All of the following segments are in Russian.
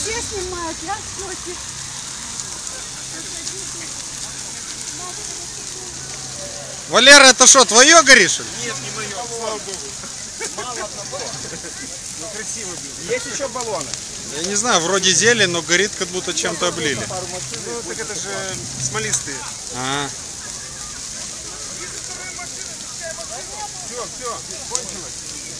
все снимают, я в шоке. Валера, это что, твое горишь? Нет, не мое, слава богу. Мало одного. Ну красиво было. Есть еще баллоны? Я не знаю, вроде зелень, но горит, как будто чем-то облили. Ну так это же смолистые. А, Все, кончилось.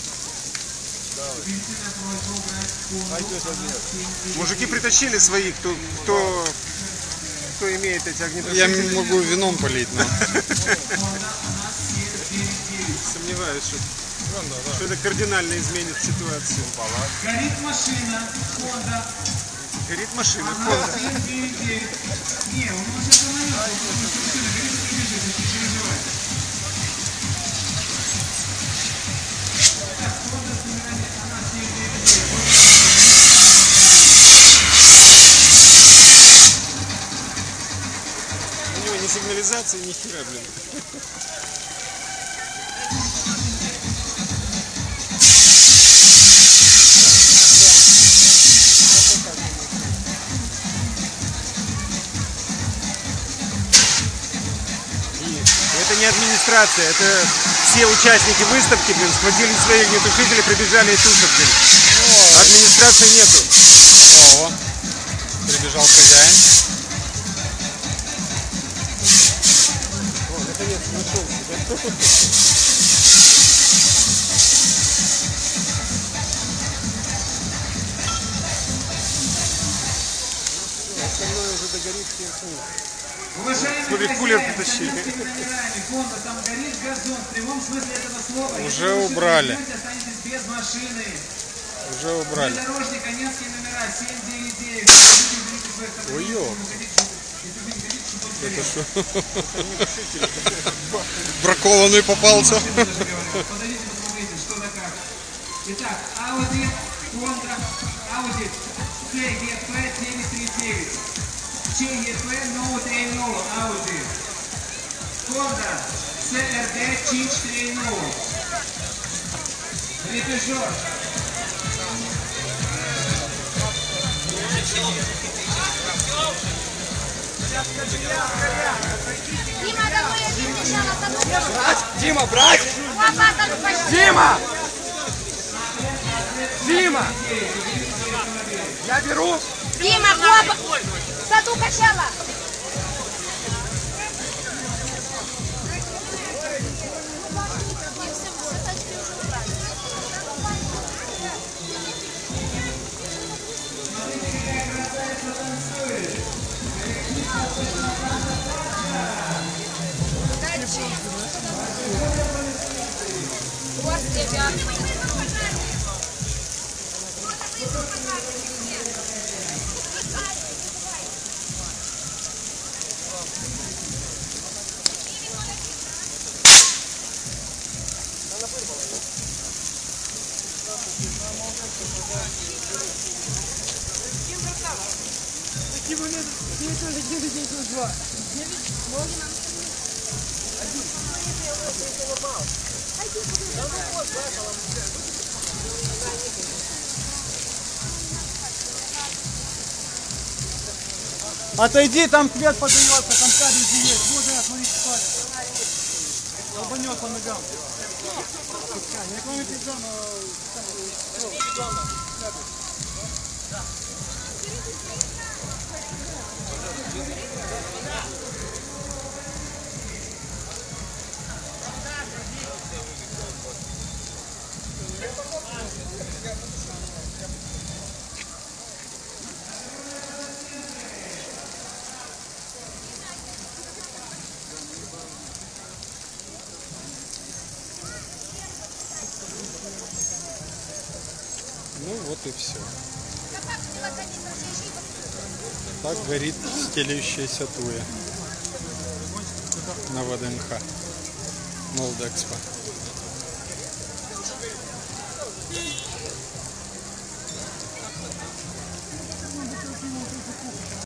Мужики притащили своих, кто имеет эти я огнетушители. могу вином полить, но... Сомневаюсь, что это кардинально изменит ситуацию. Горит машина, Honda. Горит машина, Honda. 799. Не, он сейчас ломанется. Машина горит, не бежит, не переживай. Так, Honda с номерами, она 799. У него ни сигнализации, ни хера, блин. Это не администрация, это все участники выставки, блин, схватили свои огнетушители, прибежали и тушат, блин. Администрации нету. О, прибежал хозяин. О, наконец нашел себя. Остальное уже догорит всем. Уважаемые Смотри, хозяин, кулер притащили. с этими номерами, Honda, там горит газон, в прямом смысле этого слова. Уже Если вы убрали. идете, останетесь без машины. Уже убрали. Внедорожник, Конецкие номера, 799. Ой-ё. Это что? Бракованный попался. Подойдите, посмотрите, что да как. Итак, Audi, Honda, Audi CGP 739. CGP новый 3.0, Audi. Honda CRD 4.0. Репежор. Дима, домой один сначала. Брать! Дима, брать! Папа, там пошли. Дима! Дима! Я беру! Дима, папа. В саду качала. Отойди, там квет подается, там кабель есть. Вот я, смотрите, парень. Долбанет по ногам. Не кроме пизда, Ну вот и все. Так горит стелющаяся туя на ВДНХ Молдэкспо.